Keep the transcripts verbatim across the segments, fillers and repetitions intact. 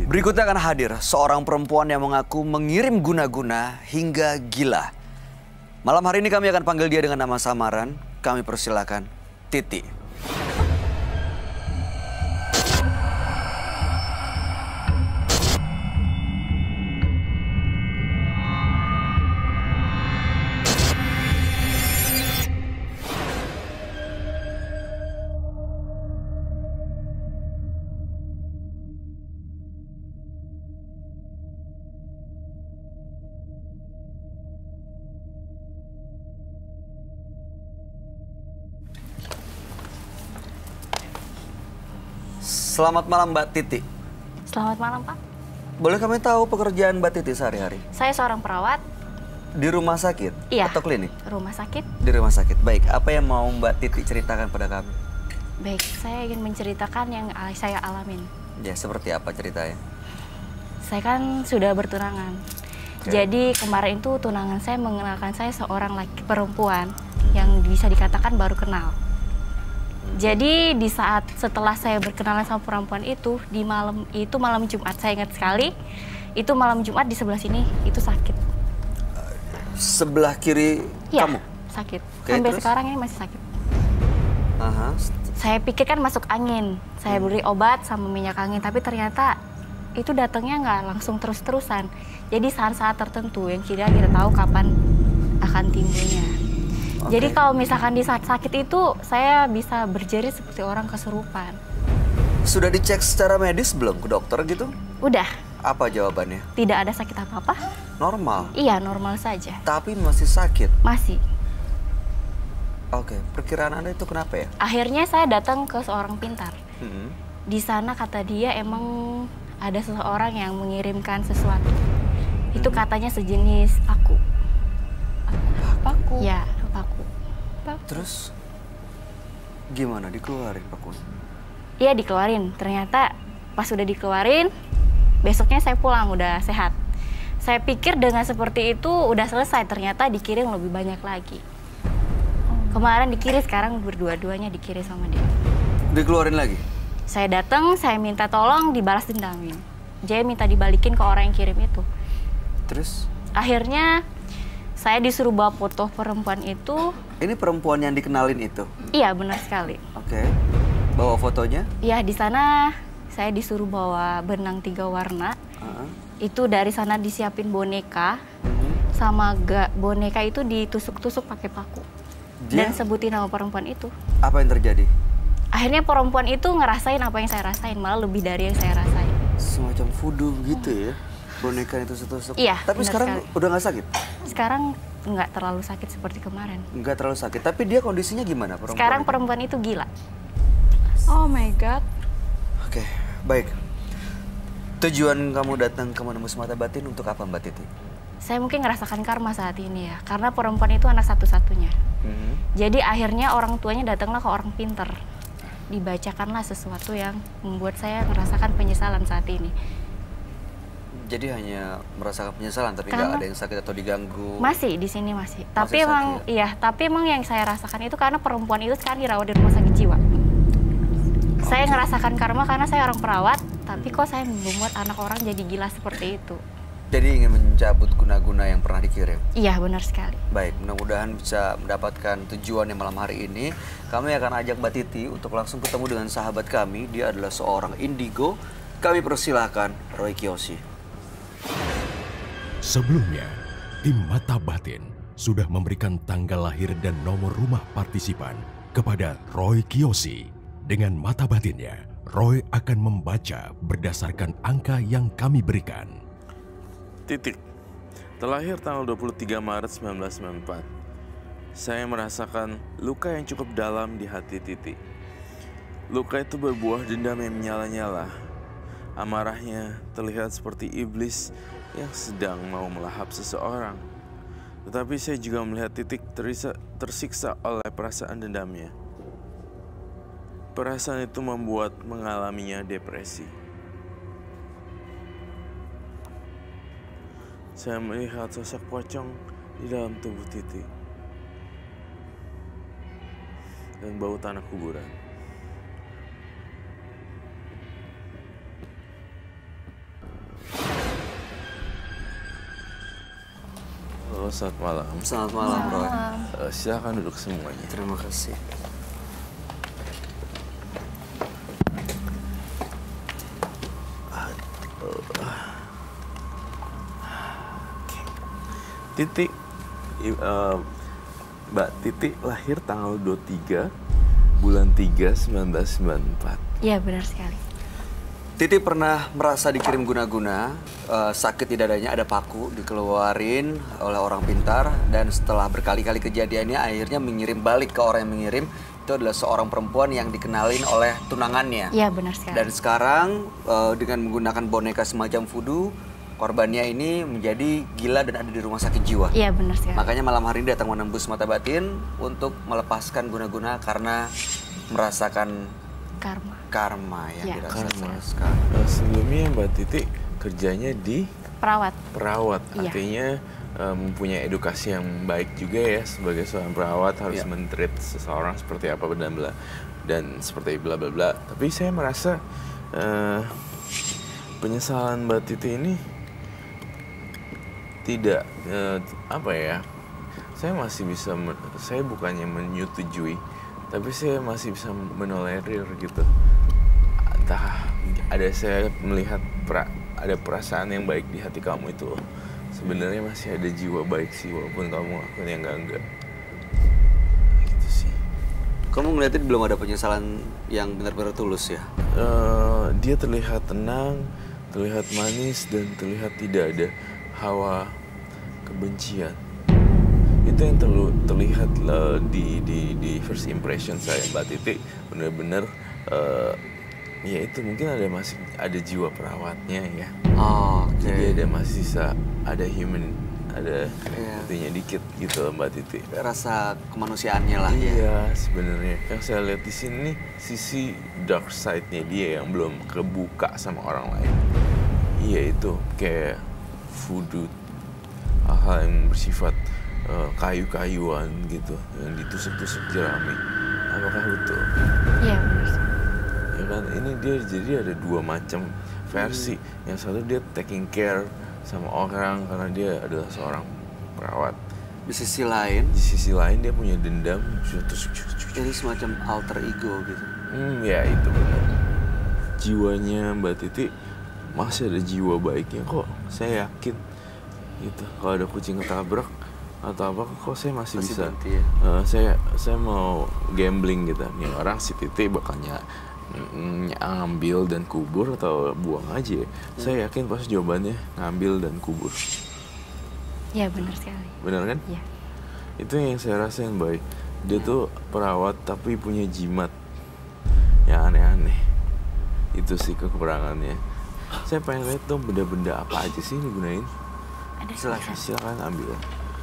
Berikutnya akan hadir seorang perempuan yang mengaku mengirim guna-guna hingga gila. Malam hari ini kami akan panggil dia dengan nama samaran. Kami persilakan Titi. Selamat malam Mbak Titi. Selamat malam Pak. Boleh kami tahu pekerjaan Mbak Titi sehari-hari? Saya seorang perawat. Di rumah sakit? Iya. Atau klinik? Rumah sakit. Di rumah sakit. Baik, apa yang mau Mbak Titi ceritakan pada kami? Baik, saya ingin menceritakan yang saya alamin. Ya, seperti apa ceritanya? Saya kan sudah bertunangan. Okay. Jadi kemarin itu tunangan saya mengenalkan saya seorang laki perempuan yang bisa dikatakan baru kenal. Jadi di saat setelah saya berkenalan sama perempuan itu, di malam itu malam Jumat, saya ingat sekali, itu malam Jumat di sebelah sini, itu sakit. Sebelah kiri ya, kamu? Sakit. Oke, sampai terus? sekarang ini masih sakit. Aha. Saya pikir kan masuk angin, saya beri obat sama minyak angin, tapi ternyata itu datangnya nggak langsung terus-terusan. Jadi saat-saat tertentu yang kita kita tahu kapan akan timbulnya. Okay. Jadi kalau misalkan di saat sakit itu, saya bisa berjerit seperti orang kesurupan. Sudah dicek secara medis belum ke dokter gitu? Udah. Apa jawabannya? Tidak ada sakit apa-apa. Normal? Iya, normal saja. Tapi masih sakit? Masih. Oke, perkiraan Anda itu kenapa ya? Akhirnya saya datang ke seorang pintar. Hmm. Di sana kata dia emang ada seseorang yang mengirimkan sesuatu. Hmm. Itu katanya sejenis paku. Paku? Ya. Paku. Paku. Terus gimana dikeluarin pakunya? Iya dikeluarin. Ternyata pas udah dikeluarin, besoknya saya pulang udah sehat. Saya pikir dengan seperti itu udah selesai. Ternyata dikirim lebih banyak lagi. Kemarin dikirim, sekarang berdua-duanya dikirim sama dia. Dikeluarin lagi? Saya datang, saya minta tolong dibalas dendamin. Dia minta dibalikin ke orang yang kirim itu. Terus? Akhirnya saya disuruh bawa foto perempuan itu. Ini perempuan yang dikenalin itu? Iya, benar sekali. Oke. Bawa fotonya? Iya, di sana saya disuruh bawa benang tiga warna. Uh-huh. Itu dari sana disiapin boneka. Uh-huh. Sama ga, boneka itu ditusuk-tusuk pakai paku. Dia? Dan sebutin nama perempuan itu. Apa yang terjadi? Akhirnya perempuan itu ngerasain apa yang saya rasain, malah lebih dari yang saya rasain. Semacam voodoo gitu ya? Boneka itu tusuk. Iya. Tapi sekarang sekali. Udah nggak sakit? Sekarang nggak terlalu sakit seperti kemarin. Nggak terlalu sakit, tapi dia kondisinya gimana perempuan? Sekarang itu? perempuan itu gila. Oh my god. Oke, baik. Tujuan kamu datang ke Menembus Mata Batin untuk apa Mbak Titi? Saya mungkin ngerasakan karma saat ini ya, karena perempuan itu anak satu-satunya. Mm-hmm. Jadi akhirnya orang tuanya datanglah ke orang pinter. Dibacakanlah sesuatu yang membuat saya merasakan penyesalan saat ini. Jadi hanya merasakan penyesalan, tapi nggak ada yang sakit atau diganggu? Masih, di sini masih. masih tapi sakit. emang, iya, tapi emang yang saya rasakan itu karena perempuan itu sekarang dirawat di rumah sakit jiwa. Oh, saya okay. ngerasakan karma karena saya orang perawat, tapi kok saya membuat anak orang jadi gila seperti itu. Jadi ingin mencabut guna-guna yang pernah dikirim? Iya, benar sekali. Baik, mudah-mudahan bisa mendapatkan tujuan yang malam hari ini. Kami akan ajak Mbak Titi untuk langsung ketemu dengan sahabat kami. Dia adalah seorang indigo. Kami persilahkan Roy Kiyoshi. Sebelumnya, tim Mata Batin sudah memberikan tanggal lahir dan nomor rumah partisipan kepada Roy Kiyoshi. Dengan mata batinnya, Roy akan membaca berdasarkan angka yang kami berikan. Titik. Terlahir tanggal dua puluh tiga Maret seribu sembilan ratus sembilan puluh empat. Saya merasakan luka yang cukup dalam di hati Titik. Luka itu berbuah dendam yang menyala-nyala. Amarahnya terlihat seperti iblis yang sedang mau melahap seseorang. Tetapi saya juga melihat Titik terisa, tersiksa oleh perasaan dendamnya. Perasaan itu membuat mengalaminya depresi. Saya melihat sosok pocong di dalam tubuh Titik dan bau tanah kuburan. Halo, selamat malam. Selamat malam, Roy. Uh, silakan duduk semuanya. Terima kasih. Titi, i- uh, Mbak Titi lahir tanggal dua puluh tiga bulan tiga sembilan belas sembilan puluh empat. Iya, benar sekali. Titi pernah merasa dikirim guna-guna, eh, sakit di dadanya, ada paku, dikeluarin oleh orang pintar, dan setelah berkali-kali kejadiannya akhirnya mengirim balik ke orang yang mengirim. Itu adalah seorang perempuan yang dikenalin oleh tunangannya. Iya, benar sekali. Dan sekarang eh, dengan menggunakan boneka semacam voodoo, korbannya ini menjadi gila dan ada di rumah sakit jiwa. Iya, benar sekali. Makanya malam hari ini datang menembus mata batin untuk melepaskan guna-guna karena merasakan Karma. karma yang Ya. dirasakan. Uh, sebelumnya Mbak Titi kerjanya di Perawat. perawat, Iya. artinya uh, mempunyai edukasi yang baik juga ya sebagai seorang perawat harus Iya. men-treat seseorang seperti apa dan bla dan seperti bla bla bla. Tapi saya merasa uh, penyesalan Mbak Titi ini tidak uh, apa ya? Saya masih bisa, men- saya bukannya menyetujui, tapi saya masih bisa menolerir gitu. Entah ada saya melihat pra, ada perasaan yang baik di hati kamu itu. Sebenarnya masih ada jiwa baik sih walaupun kamu ngakuin yang enggak enggak. Gitu sih. Kamu ngeliatin belum ada penyesalan yang benar-benar tulus ya? Eh, dia terlihat tenang, terlihat manis dan terlihat tidak ada hawa kebencian. Itu yang terlu, terlihat lah di di di first impression saya Mbak Titi benar-benar eh, ya itu mungkin ada masih ada jiwa perawatnya ya. Oh, oke. Jadi ada masih sisa ada human ada Iya. itunya dikit gitu Mbak Titi. Rasa kemanusiaannya lah ya. Iya sebenarnya yang saya lihat di sini nih sisi dark side-nya dia yang belum kebuka sama orang lain. Iya itu kayak voodoo, hal yang bersifat uh, kayu-kayuan gitu yang ditusuk-tusuk jerami. Apakah betul? Iya, benar sekali. Ya kan ini dia jadi ada dua macam versi. Yang satu dia taking care sama orang karena dia adalah seorang perawat. Di sisi lain, Di sisi lain dia punya dendam, tusuk-tusuk. ini semacam alter ego gitu. Hmm, ya itu benar. Jiwanya Mbak Titi masih ada jiwa baiknya kok. Saya yakin gitu. Kalau ada kucing ketabrak atau apa kok saya masih, Masih bisa. berhenti ya? Eh, saya saya mau gambling gitu. Nih orang si Titi bakalnya mm, ngambil dan kubur atau buang aja. Hmm. Saya yakin pasti jawabannya ngambil dan kubur. Iya, benar sekali. Benar kan? Iya. Itu yang saya rasain baik. Dia tuh perawat tapi punya jimat yang aneh-aneh. Itu sih kekurangannya. Saya pengen lihat dong benda-benda apa aja sih ini gunain. Ada Silakan. Silakan ambil.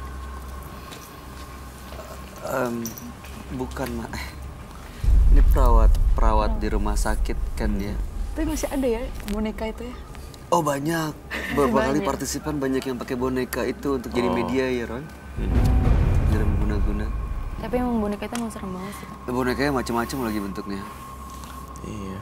Em, bukan mah. Ini perawat perawat di rumah sakit kan ya. Tapi masih ada ya boneka itu ya? Oh banyak. Beberapa kali Banyak. partisipan banyak yang pakai boneka itu untuk jadi Oh. media ya, Ron. Hmm. Jadi guna-guna. Tapi emang boneka itu emang serem banget sih. Bonekanya macam-macam lagi bentuknya. Iya.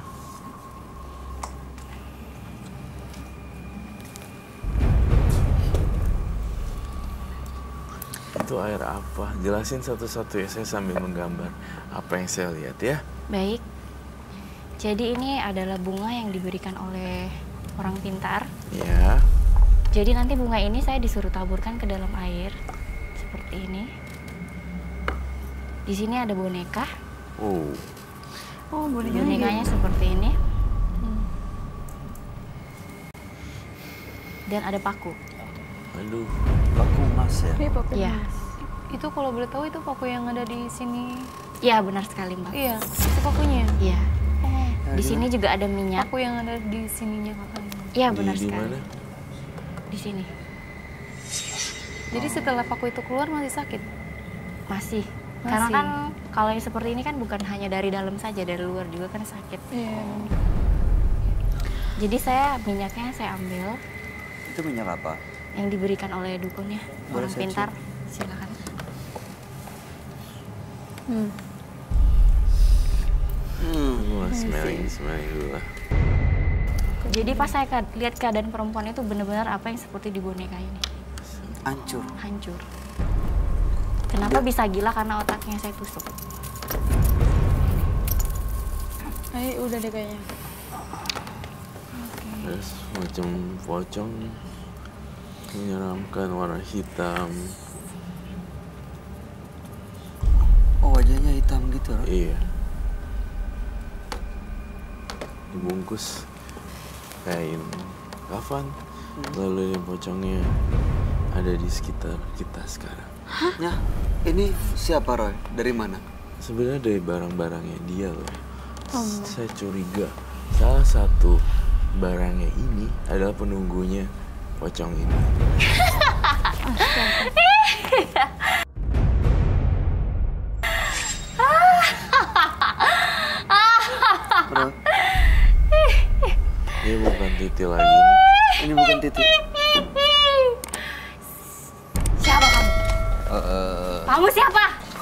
Itu air apa? Jelasin satu-satu ya, saya sambil menggambar apa yang saya lihat ya. Baik. Jadi ini adalah bunga yang diberikan oleh orang pintar. Ya. Jadi nanti bunga ini saya disuruh taburkan ke dalam air seperti ini. Di sini ada boneka. Oh. Oh bonekanya Bonekanya gitu. seperti ini. Dan ada paku. Aduh. Paku emas ya. Ini paku Iya. emas. Itu kalau boleh tahu itu paku yang ada di sini. Iya, benar sekali, Mbak. Iya, itu pakunya. Iya. Oh, Di sini juga ada minyak. paku yang ada di sininya kakaknya. Iya, Di- benar di sekali. mana? Di sini. Jadi setelah paku itu keluar masih sakit. Masih. Masih. Karena kan kalau yang seperti ini kan bukan hanya dari dalam saja, dari luar juga kan sakit. Iya. Jadi saya minyaknya saya ambil Itu minyak apa? yang diberikan oleh dukunnya, Boleh orang saya pintar. Silakan. Hmm. Hmm. Wah, smelling, smelling dulu lah. Jadi pas saya ka- lihat keadaan perempuan itu benar-benar apa yang seperti di boneka ini. Hancur. Hancur. Kenapa bisa gila? Karena otaknya saya tusuk. Eh, udah deh kayaknya. Terus macam pocong menyeramkan, warna hitam. Oh, wajahnya hitam gitu, Roy? Iya. Dibungkus kain kafan. Lalu yang pocongnya ada di sekitar kita sekarang. Ya, ini siapa, Roy? Dari mana? Sebenarnya dari barang-barangnya dia loh. Saya curiga salah satu barangnya ini adalah penunggunya pocong ini. Roy, Ini bukan Titi lagi nih. ini bukan Titi. Siapa kamu? Eh, Kamu siapa?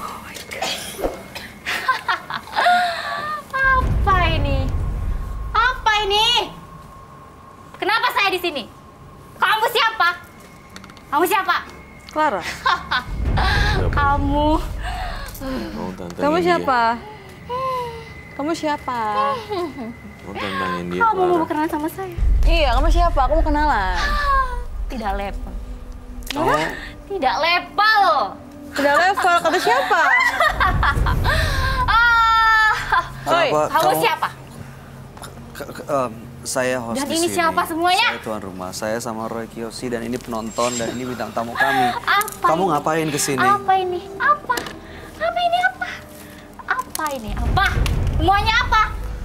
Apa ini? Apa ini? Kenapa saya di sini? Kamu siapa? Kamu siapa? Clara. Kamu. Mau tantangin Kamu dia. siapa? Kamu siapa? Mau tantangin dia, Kamu mau Clara. berkenalan sama saya? Iya, kamu siapa? Aku mau kenalan. Tidak level. kamu Tidak level. Udah level, kata siapa? Ah. Oi, kenapa Kamu siapa? Ke- ke- em, saya host Dan di ini sini. siapa semuanya? Saya tuan rumah. Saya sama Roy Kiyoshi dan ini penonton dan ini bintang tamu kami. Apa Kamu ini? ngapain kesini? Apa ini? Apa? Apa ini apa? Apa ini? Apa? Semuanya apa?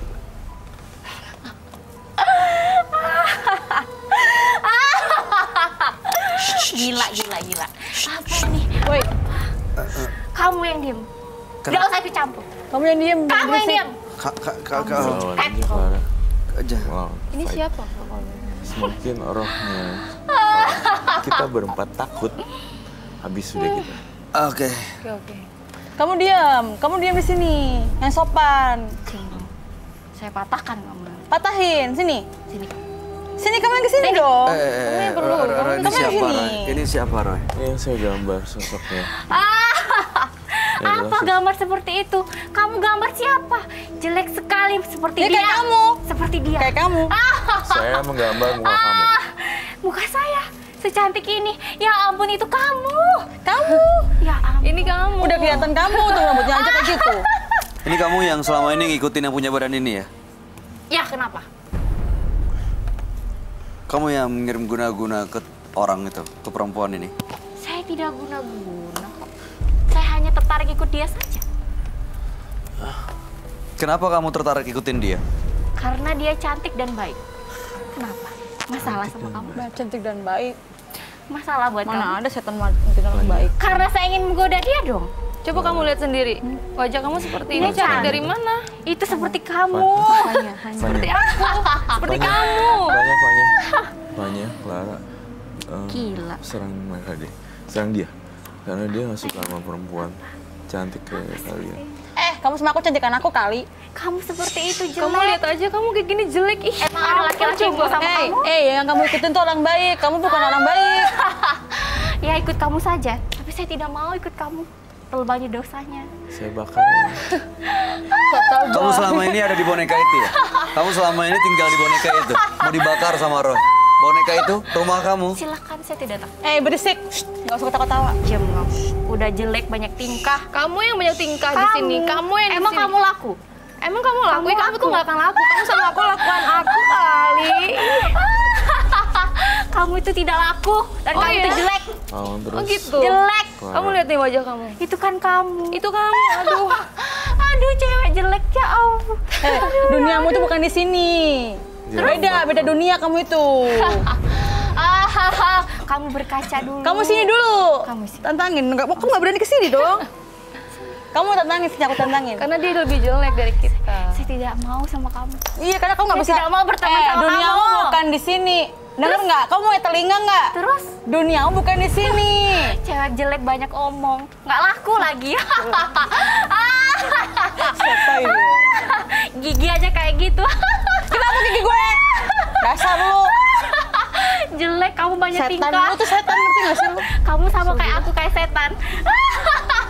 Gila, gila, gila. Apa ini? Woi, Kamu yang diem. Kenapa? Gak usah ikut campur. kamu yang diem. jangan Kamu yang berisik. diem. Kak, kak, kak, kak, Lawan aja, Clara. aja. Wow. Ini fight. siapa? Semakin rohnya kita berempat takut. Habis sudah kita. Oke. Oke, oke. Kamu diam, kamu diam di sini. Yang sopan. Sini. Saya patahkan kamu. Patahin, sini. Sini. Sini kamu yang kesini dong. Eh, eh, eh, perlu. Roy, Roy, Roy, ini Kamu yang siapa, sini. Roy? Ini siapa, Roy? Ini yang saya gambar sosoknya. Ah, Ya, apa jelas. gambar seperti itu? Kamu gambar siapa? Jelek sekali seperti Ya, dia. kayak kamu. Seperti dia. Kayak kamu. Ah, Saya menggambar muka kamu. ah, muka saya secantik ini. Ya ampun, itu kamu. Kamu. Ya ampun. Ini kamu. Udah kelihatan kamu tuh rambutnya aja kayak gitu. Ini kamu yang selama ini ngikutin yang punya badan ini ya? Ya kenapa? Kamu yang mengirim guna-guna ke orang itu, ke perempuan ini? Saya tidak guna-guna kok. Saya hanya tertarik ikut dia saja. Kenapa kamu tertarik ikutin dia? Karena dia cantik dan baik. Kenapa? Masalah sama kamu? Bah, cantik dan baik. Masalah buat kamu? Mana ada setan cantik dan baik. Karena saya ingin menggoda dia dong. Coba kamu lihat sendiri. Wajah kamu seperti ini. Ini cantik. Dari mana? Itu seperti kamu. Tanya, tanya. Seperti aku. Seperti Fanya, kamu. Fanya, Fanya, Fanya, Clara. eh, Gila. Serang mereka deh. Serang dia. Karena dia gak suka sama perempuan cantik kayak kalian. Eh, kamu sama aku cantikan aku kali. Kamu seperti itu jelek. Kamu lihat aja, kamu kayak gini jelek. Ih, Emang ada laki-laki yang mau sama eh, kamu? eh, yang kamu ikutin tuh orang baik. Kamu bukan orang baik. Ya ikut kamu saja. Tapi saya tidak mau ikut kamu. Terlalu banyak dosanya. Saya bakar ya. Kamu selama ini ada di boneka itu ya? Kamu selama ini tinggal di boneka itu? Mau dibakar sama Roy? Boneka itu rumah kamu? Silakan, saya tidak takut. Eh, berisik. Shh, nggak usah ketawa-ketawa. Diam kamu. Udah jelek banyak tingkah. Kamu yang banyak tingkah di sini. Kamu yang di Emang sini. kamu laku? Emang kamu laku? Kamu Kamu, laku. tuh nggak akan laku. Kamu sama aku lakukan aku kali. Kamu itu tidak laku dan Oh, kamu itu iya? jelek. Lawan terus. Oh gitu. Jelek. Clara. Kamu lihat nih wajah kamu. Itu kan kamu. Itu kamu. Aduh. Aduh, cewek jelek ya ampun. Eh, duniamu tuh bukan di sini. Ya, Beda, Mbak. beda dunia kamu itu. Ah, kamu berkaca dulu. Kamu sini dulu. Kamu sini. Tantangin. Enggak, kamu nggak berani ke sini dong. Kamu tantangin, sini aku tantangin. Karena dia lebih jelek dari kita. Saya tidak mau sama kamu. Iya, karena kamu nggak Saya bisa. tidak mau berteman eh, sama duniamu kamu. bukan di sini. Dengar nggak? Kamu punya telinga nggak? Terus Duniamu bukan di sini. cewek jelek banyak omong, nggak laku lagi. Siapa ini? Gigi aja kayak gitu. Kenapa gigi gue? Dasar lu. Jelek, kamu banyak Setan tingkah. lu tuh setan, ngerti nggak sih lu? Kamu sama kayak aku, kayak setan.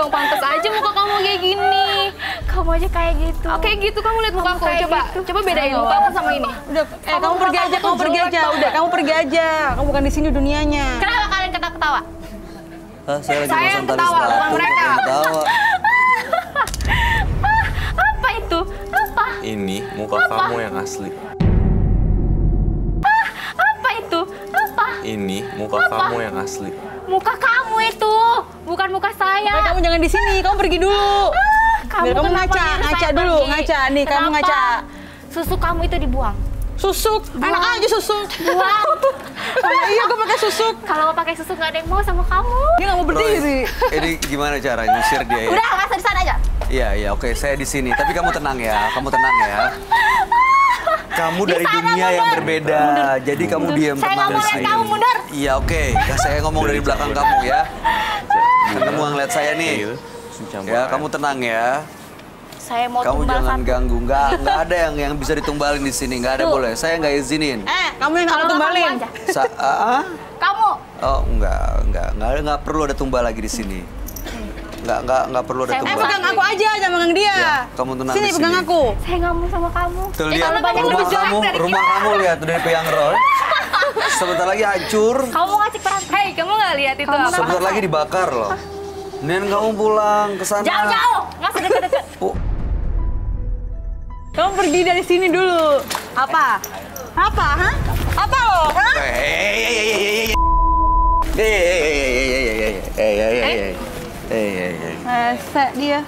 dong, pantas aja muka kamu kayak gini. Kamu aja kayak gitu. Oh, kayak gitu kamu lihat muka aku. kayak Coba, gitu. coba bedain muka aku sama ini. Udah, eh kamu, pergi aja, kamu pergi aja. Udah, kamu pergi aja. Kamu bukan di sini dunianya. Kenapa kalian ketawa-ketawa? Hah, saya lagi Saya pasang yang tali ketawa, sepatu, bukan mereka. kalian ketawa. Apa itu? Apa? Ini muka kamu yang asli. Apa itu? Apa? Ini muka kamu yang asli. Muka kamu itu, bukan muka saya. Eh, kamu jangan di sini, kamu pergi dulu. Kamu Biar kamu kenapa ngaca, nyuruh ngaca saya dulu, pergi? ngaca. Nih, kamu Kenapa? ngaca. Susu kamu itu dibuang. Susuk, enak aja susuk. Buang. Kalau iya gue pakai susuk. Kalau pakai susu nggak ada yang mau sama kamu. Dia nggak mau berdiri. Roy, ini gimana cara ngusir dia ya? Udah, nggak usah di sana aja. Iya, iya, oke, saya di sini. Tapi kamu tenang ya, kamu tenang ya. Kamu dari sana, dunia yang mundur. berbeda, jadi kamu diam Saya tenang nggak di mau lihat sini. kamu, mundur. Iya, oke. Ya, saya ngomong dari belakang kamu ya. Kan kamu yang lihat saya nih. Ya, kamu tenang ya. Saya mau Kamu tumbal jangan satu. ganggu. Nggak, nggak ada yang yang bisa ditumbalin di sini. Nggak ada Tuh. boleh. Saya nggak izinin. Eh, kamu yang Kalau aku nggak tumbalin. kamu aja. Sa ah? Kamu. Oh, enggak, enggak, enggak, nggak perlu ada tumbal lagi di sini. Enggak, enggak, enggak perlu ada Saya Eh, tumbal. pegang aku aja, jangan pegang dia. Ya, kamu tenang Sini, di pegang sini. aku. Saya nggak mau sama kamu. Tuh Eh, lihat, kalau banyak rumah lebih jelek kamu, dari rumah kita. kamu lihat udah pegang Roy. Sebentar lagi hancur. Kamu ngacik perang. Hei, kamu nggak lihat itu Kamu apa? Sebentar lagi dibakar loh. Nen kamu pulang ke sana. Jauh-jauh. Nggak usah deket-deket. Oh, Kamu pergi dari sini dulu. Apa? Apa? Hah? Apa lo? Hah? eh, eh, eh, eh, eh, eh, eh. Eh, eh, eh, eh, eh, eh, eh, eh, eh, eh, eh, eh, eh. Masa dia.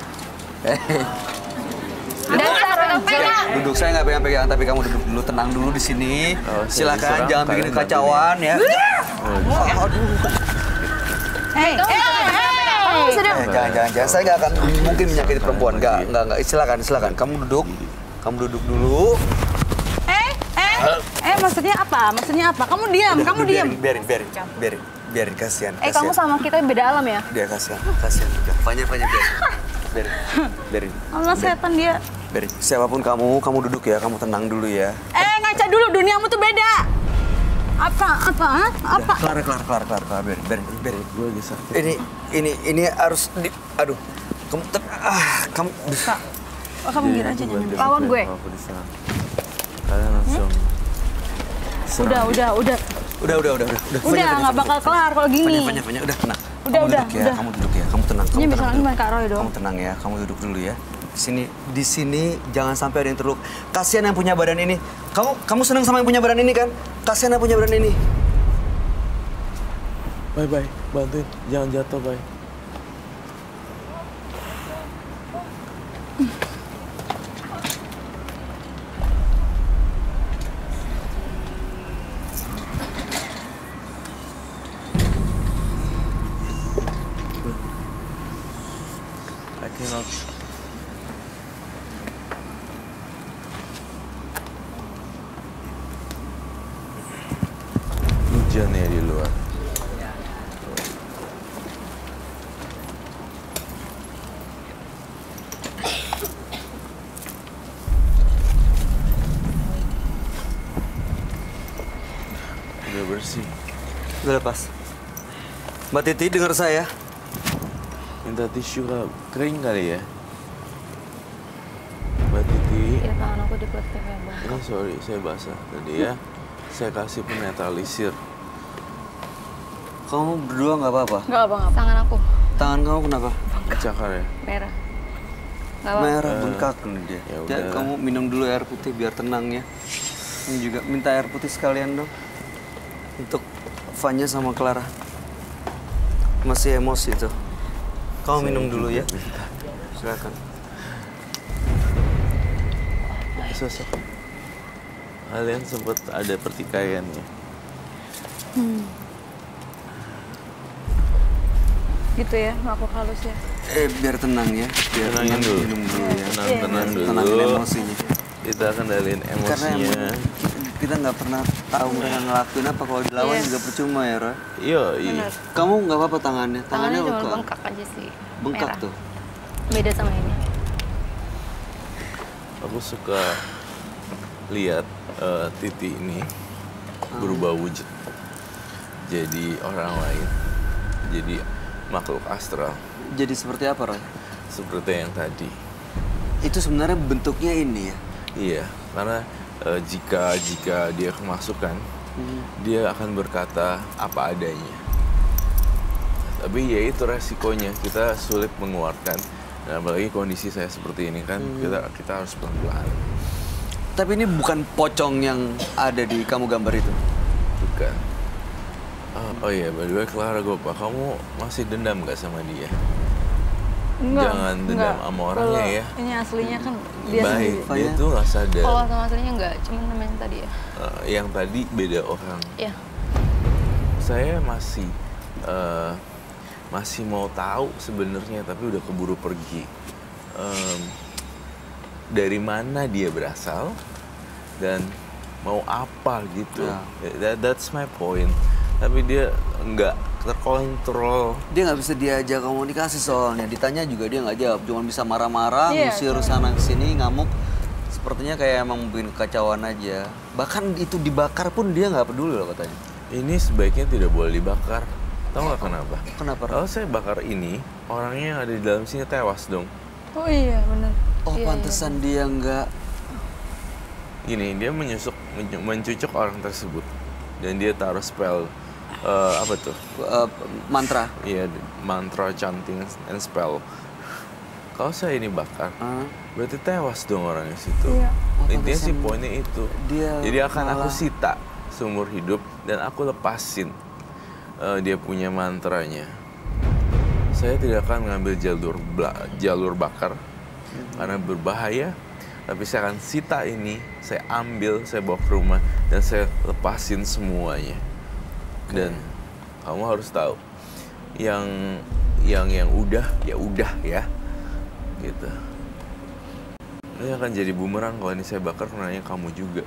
Dasar orang pegang. Duduk, saya nggak pegang-pegang, tapi kamu duduk dulu, tenang dulu di sini. Oh, saya Silakan, diserang, jangan bikin kalian kekacauan ya. Aduh. Hei, eh, Kamu hei. sudah. Eh, jangan, jangan, jangan. Saya nggak akan mungkin menyakiti perempuan. Nggak, nggak, nggak. Silakan, silakan. Kamu duduk. Kamu duduk dulu. Eh, eh, eh, maksudnya apa? Maksudnya apa? Kamu diam, Udah, kamu udah, diam. Biarin, biarin, biarin, biarin, biarin, kasihan, Eh, kamu kasihan. sama kita beda alam ya? Dia kasihan, kasihan juga. Fanya, Fanya, biarin, biarin, biarin. Allah setan dia. Biarin. Siapapun kamu, kamu duduk ya, kamu tenang dulu ya. Eh, ngaca dulu, duniamu tuh beda. Apa? Apa? Hah? Apa? Kelar, kelar, kelar, kelar, kelar, biarin, biarin, biarin. Gue lagi sakit. Ini, ini, ini harus di, aduh, kamu, ter- ah, kamu, Oh, kamu gila aja jangan. Lawan gue. Aku diserang. Kalian langsung. serang Udah, dia. udah, udah. udah, udah, udah, udah, udah. Udah, nggak bakal kelar kalau gini. Fanya, Fanya, Fanya, udah tenang. Udah, kamu udah, duduk ya, udah. kamu duduk ya, kamu tenang. Ini Kamu bisa tenang lagi dulu. main Kak Roy dong. Kamu tenang ya, kamu duduk dulu ya. Di sini, di sini jangan sampai ada yang terluka. Kasihan yang punya badan ini. Kamu, kamu senang sama yang punya badan ini kan? Kasihan yang punya badan ini. Bye bye, bantuin. Jangan jatuh, bye. I cannot. Hujan ya di luar. Udah bersih. Udah lepas. Mbak Titi dengar saya. Minta tisu kak, kering kali ya? Mbak Titi, Ya, tangan aku dipletek ya, Bang. ini sorry saya basah tadi ya. Saya kasih penetralisir. Kamu berdua nggak apa-apa? Enggak apa nggak apa. Tangan aku Tangan kamu kenapa? Cakar ya? merah. Nggak apa. Merah, bengkak nih dia. ya Ya, udah. kamu minum dulu air putih biar tenang ya. Ini juga minta air putih sekalian dong. Untuk Fanya sama Clara. Masih emosi tuh. Kamu minum dulu ya. Silakan. Sosok kalian sempat ada pertikaiannya. Gitu ya, makhluk halus ya. Eh, biar tenang ya. Biar Tenangin tenang, dulu. minum dulu ya. Tenang, tenang dulu. Tenangin emosinya. Kita kendalin Karena emosinya. emang kita nggak pernah tahu mereka ngelakuin apa. Kalau dilawan Yes. juga percuma ya, Roy. Iya, iya. Benar. Kamu nggak apa-apa tangannya? Tangannya cuma luka. bengkak aja sih. Bengkak merah. tuh. Beda sama ini. Aku suka lihat eh, Titi ini berubah wujud jadi orang lain. Jadi makhluk astral. Jadi seperti apa, Roy? Seperti yang tadi. Itu sebenarnya bentuknya ini ya? Iya, karena eh, jika jika dia kemasukan, hmm. dia akan berkata apa adanya. Tapi ya itu resikonya, kita sulit mengeluarkan. Dan apalagi kondisi saya seperti ini kan, hmm. kita kita harus pelan-pelan. Tapi ini bukan pocong yang ada di kamu gambar itu? Bukan. Oh, oh iya, by the way, Clara Gopa, kamu masih dendam nggak sama dia? Enggak, Jangan dendam enggak. sama orangnya Kalau ya. Ini aslinya kan dia Baik, sendiri. dia tuh nggak sadar. Kalau sama aslinya enggak, cuman namanya tadi ya. Uh, yang tadi beda orang. Iya. Saya masih uh, masih mau tahu sebenarnya, tapi udah keburu pergi. Um, dari mana dia berasal dan mau apa gitu. Ya. That, that's my point. Tapi dia nggak terkontrol. Dia nggak bisa diajak komunikasi soalnya. Ditanya juga dia nggak jawab. Cuma bisa marah-marah, Iya, ngusir sana sini, ngamuk. Sepertinya kayak emang bikin kekacauan aja. Bahkan itu dibakar pun dia nggak peduli loh katanya. Ini sebaiknya tidak boleh dibakar. Tahu nggak kenapa? Kenapa? Kalau saya bakar ini, orangnya yang ada di dalam sini tewas dong. Oh iya, benar. Oh, Iya, pantesan dia nggak. Gini, dia menyusuk, menyu- mencucuk orang tersebut. Dan dia taruh spell, eh, apa tuh? Uh, mantra. Iya, mantra, chanting, and spell. Kalau saya ini bakar, Hah? berarti tewas dong orangnya situ. Iya. Oh, Intinya pantesan sih poinnya itu. dia Jadi akan aku malah- sita seumur hidup dan aku lepasin eh, dia punya mantranya. Saya tidak akan mengambil jalur bla- jalur bakar karena berbahaya. Tapi saya akan sita ini, saya ambil, saya bawa ke rumah dan saya lepasin semuanya. Dan kamu harus tahu, yang yang yang udah ya udah ya, gitu. Ini akan jadi bumerang kalau ini saya bakar kenanya kamu juga.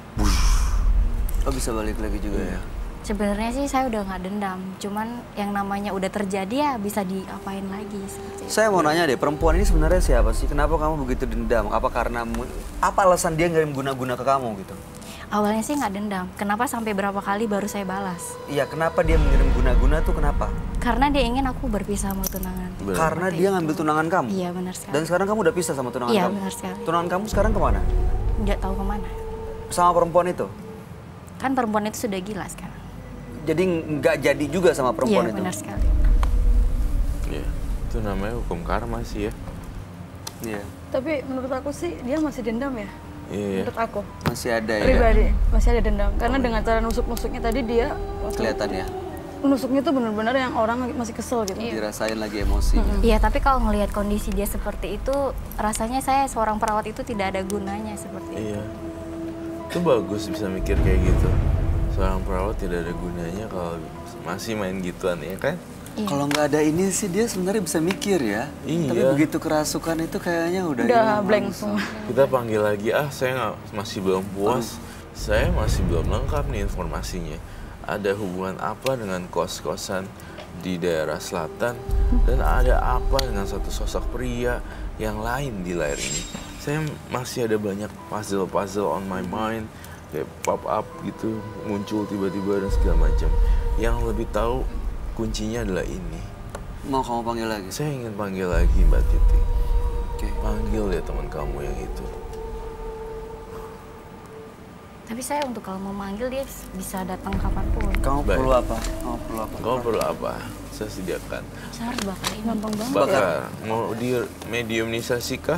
Oh, bisa balik lagi juga ya. Sebenarnya sih saya udah nggak dendam, cuman yang namanya udah terjadi ya bisa diapain lagi seperti itu. Saya mau nanya deh, perempuan ini sebenarnya siapa sih? Kenapa kamu begitu dendam? Apa karena mu- apa alasan dia ngirim guna-guna ke kamu gitu? Awalnya sih nggak dendam, kenapa sampai berapa kali baru saya balas? Iya, kenapa dia mengirim guna-guna tuh kenapa? Karena dia ingin aku berpisah sama tunangan. Benar. Karena dia ngambil tunangan kamu. Iya benar sekali. Dan sekarang kamu udah pisah sama tunangan Iya, kamu. benar sekali. Tunangan kamu sekarang kemana? Nggak tahu kemana. Sama perempuan itu. Kan perempuan itu sudah gila sekarang. Jadi nggak jadi juga sama perempuan Iya itu. benar sekali. Iya, itu namanya hukum karma sih ya. Iya. Tapi menurut aku sih dia masih dendam ya. Iya. Menurut aku. Masih ada ya. Pribadi masih ada dendam karena dengan cara nusuk-nusuknya tadi dia waktu Kelihatan ya. nusuknya tuh benar-benar yang orang masih kesel gitu. Dirasain lagi emosinya. Iya tapi kalau ngelihat kondisi dia seperti itu, rasanya saya seorang perawat itu tidak ada gunanya seperti itu. Iya. Itu bagus bisa mikir kayak gitu. Seorang perawat tidak ada gunanya kalau masih main gituan ya kan? Iya. Kalau nggak ada ini sih dia sebenarnya bisa mikir ya. Iya. Tapi begitu kerasukan itu kayaknya udah Udah hilang blank langsung. semua. Kita panggil lagi, ah saya nggak masih belum puas. Saya masih belum lengkap nih informasinya. Ada hubungan apa dengan kos-kosan di daerah selatan dan ada apa dengan satu sosok pria yang lain di layar ini. Saya masih ada banyak puzzle-puzzle on my mind, kayak pop up gitu, muncul tiba-tiba dan segala macam. Yang lebih tahu kuncinya adalah ini. Mau kamu panggil lagi? Saya ingin panggil lagi Mbak Titi. Oke. Panggil ya teman kamu yang itu. Tapi saya untuk kalau mau manggil dia bisa datang kapanpun. Kamu Baik. perlu apa? Kamu perlu apa? Kau perlu apa? Saya sediakan. Saya harus bakar ini. Gampang banget. Bakar. Mau di mediumisasi kah?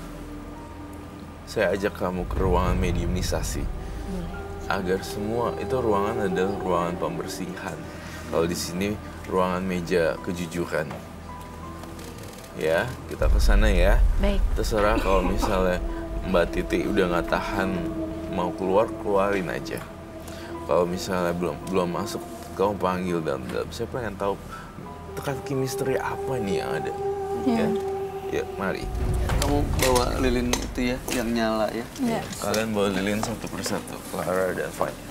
Saya ajak kamu ke ruangan mediumisasi. Agar semua itu ruangan adalah ruangan pembersihan. Kalau di sini ruangan meja kejujuran. Ya, kita ke sana ya. Baik. Terserah kalau misalnya Mbak Titi udah nggak tahan mau keluar, keluarin aja. Kalau misalnya belum belum masuk, kamu panggil dalam-dalam. Saya pengen tahu tekan chemistry apa nih yang ada. Ya, ya mari. Kamu bawa lilin itu ya, yang nyala ya. Iya. Kalian bawa lilin satu persatu, Clara dan Fanya.